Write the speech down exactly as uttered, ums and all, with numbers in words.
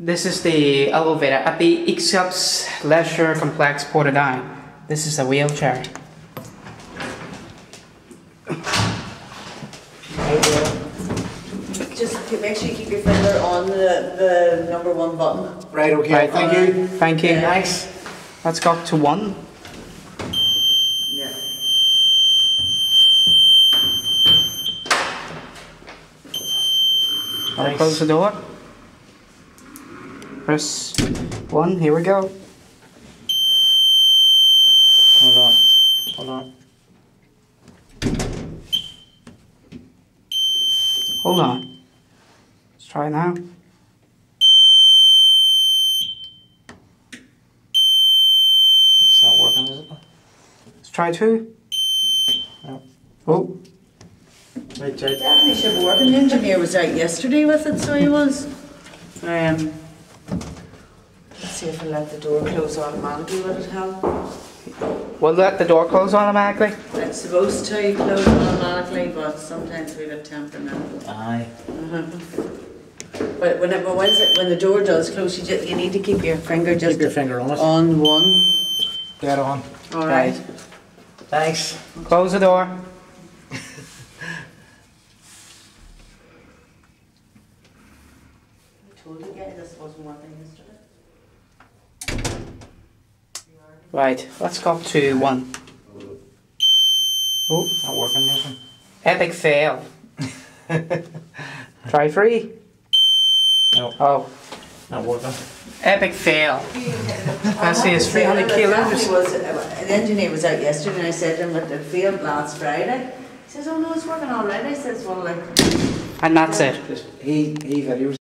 This is the elevator at the Ixops Leisure Complex Portadown. This is a wheelchair. Just make sure you keep your finger on the, the number one button. Right, okay, Right, thank uh, you. Thank you. Yeah. Thanks. Let's go up to one. Yeah. I'll Nice. close the door. Press one, here we go. Hold on. Hold on. Hold on. Let's try it now. It's not working, is it? Let's try two. No. Oh, Right, right. Definitely should be working. The engineer was out yesterday with it, so he was. Um, let's see if I let the door close automatically, will it help? will let the door close automatically? It's supposed to close automatically, but sometimes we get temperamental. Aye. But when, it, when, it, when the door does close, you, just, you need to keep your finger just Keep your finger on it. on one. Get on. All right. Thanks. Close the door. I told you guys this wasn't working yesterday. Right, let's go up to one. Oh, Not working, nothing. epic fail. Try three. No, Oh, Uh, not working. epic fail. Let's see, it's three hundred The kilos. was, uh, the engineer was out yesterday and I said to him that it failed last Friday. He says, oh no, it's working all right. I says, well, like... And that's it. He, he videos.